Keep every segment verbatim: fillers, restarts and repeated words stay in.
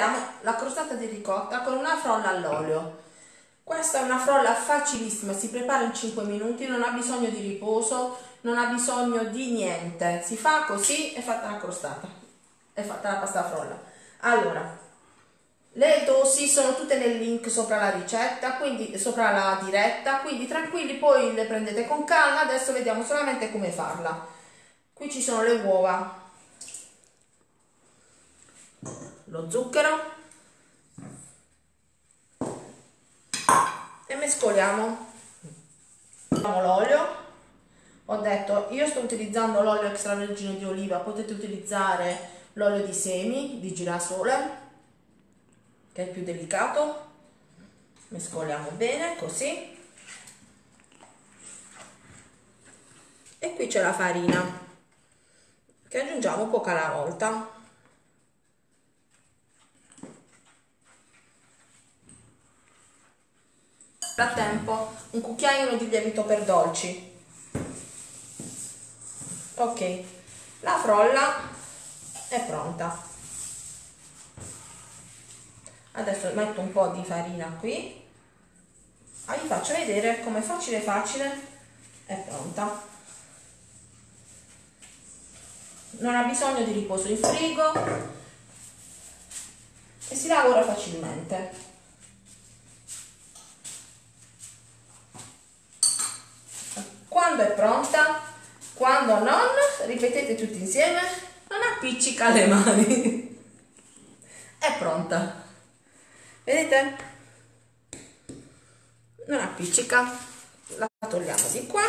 prepariamo la crostata di ricotta con una frolla all'olio. Questa è una frolla facilissima, si prepara in cinque minuti, non ha bisogno di riposo, non ha bisogno di niente. Si fa così, è fatta la crostata, è fatta la pasta a frolla. Allora, le dosi sono tutte nel link sopra la ricetta, quindi sopra la diretta, quindi tranquilli, poi le prendete con calma. Adesso vediamo solamente come farla. Qui ci sono le uova, lo zucchero e mescoliamo. L'olio, ho detto io sto utilizzando l'olio extravergine di oliva, potete utilizzare l'olio di semi di girasole che è più delicato. Mescoliamo bene così, e qui c'è la farina che aggiungiamo poca alla volta. Nel frattempo un cucchiaino di lievito per dolci. Ok, la frolla è pronta. Adesso metto un po' di farina qui, ah, vi faccio vedere come facile facile è pronta. Non ha bisogno di riposo in frigo e si lavora facilmente. Quando è pronta? Quando non, ripetete tutti insieme, non appiccica le mani. È pronta. Vedete? Non appiccica. La togliamo di qua.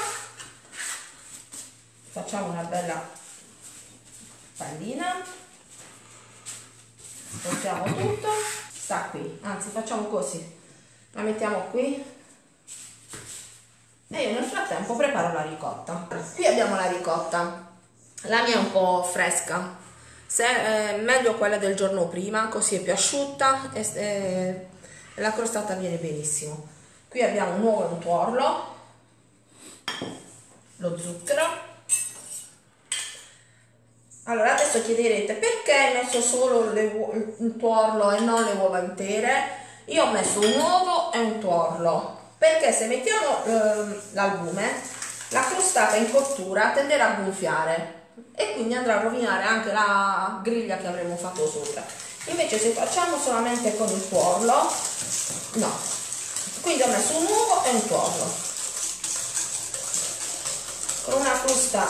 Facciamo una bella pallina. Portiamo tutto. Sta qui. Anzi, facciamo così. La mettiamo qui. E io nel frattempo preparo la ricotta. Qui abbiamo la ricotta. La mia è un po' fresca. Se è meglio quella del giorno prima, così è più asciutta e, e la crostata viene benissimo. Qui abbiamo un uovo e un tuorlo, lo zucchero. Allora adesso chiederete perché hai messo solo le, un tuorlo e non le uova intere. Io ho messo un uovo e un tuorlo perché se mettiamo eh, l'albume, la crostata in cottura tenderà a gonfiare e quindi andrà a rovinare anche la griglia che avremo fatto sopra. Invece se facciamo solamente con il tuorlo, no. Quindi ho messo un uovo e un tuorlo con una frusta.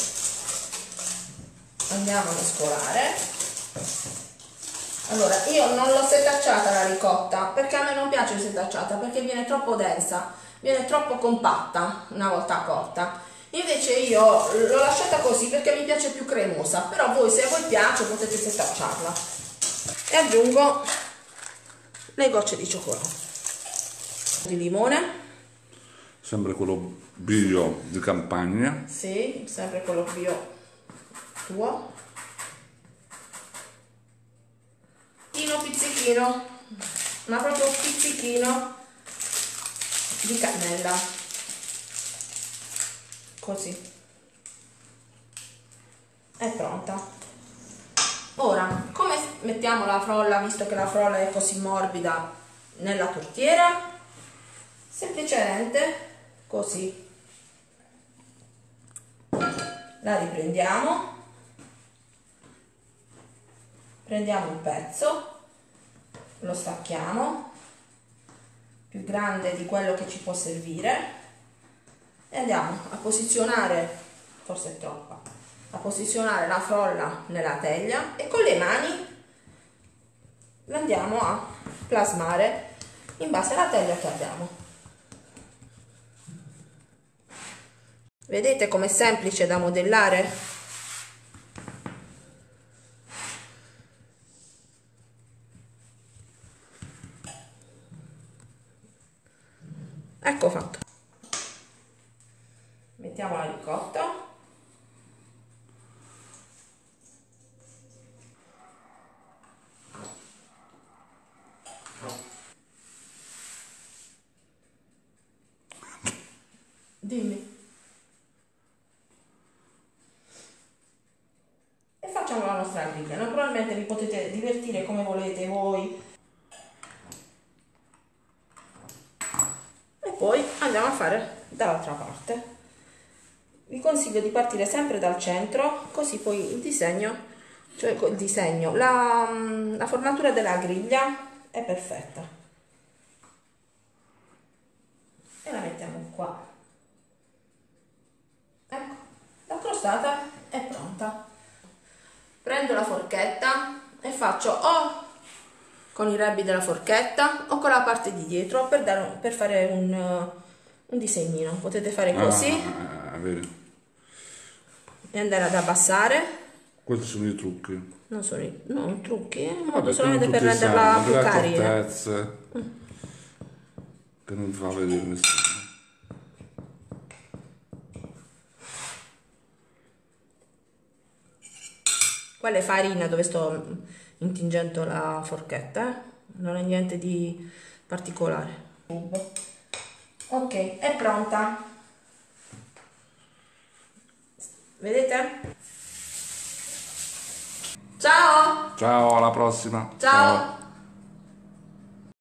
Andiamo a mescolare. Allora io non l'ho setacciata la ricotta perché a me non piace setacciata, perché viene troppo densa, viene troppo compatta una volta cotta. Invece io l'ho lasciata così perché mi piace più cremosa, però voi se a voi piace potete setacciarla. E aggiungo le gocce di cioccolato, di limone, sempre quello bio di campagna. sì, sempre quello bio tuo, pizzichino pizzichino, ma proprio un pizzichino di cannella. Così è pronta. Ora come mettiamo la frolla, visto che la frolla è così morbida, nella tortiera? Semplicemente così la riprendiamo, prendiamo un pezzo, lo stacchiamo più grande di quello che ci può servire e andiamo a posizionare, forse è troppa, a posizionare la frolla nella teglia e con le mani la andiamo a plasmare in base alla teglia che abbiamo. Vedete com'è semplice da modellare? Ecco fatto. Mettiamo la ricotta. Dimmi. E facciamo la nostra griglia. Naturalmente vi potete divertire stile come volete voi. E poi andiamo a fare dall'altra parte. Vi consiglio di partire sempre dal centro, così poi il disegno, cioè il disegno, la, la formatura della griglia è perfetta. E la mettiamo qua. Ecco, la crostata è pronta. Prendo la forchetta e faccio o con i rebbi della forchetta o con la parte di dietro per, dare, per fare un, un disegnino. Potete fare così. Ah, vedi. E andare ad abbassare. Questi sono i trucchi. Non sono i non trucchi, è un modo Vabbè, solamente per tutti renderla sanno, più delle carina. accortezze che non fa vedere nessuno. Quella è farina dove sto intingendo la forchetta, eh? Non è niente di particolare. Ok, è pronta. Vedete? Ciao! Ciao, alla prossima. Ciao. Ciao.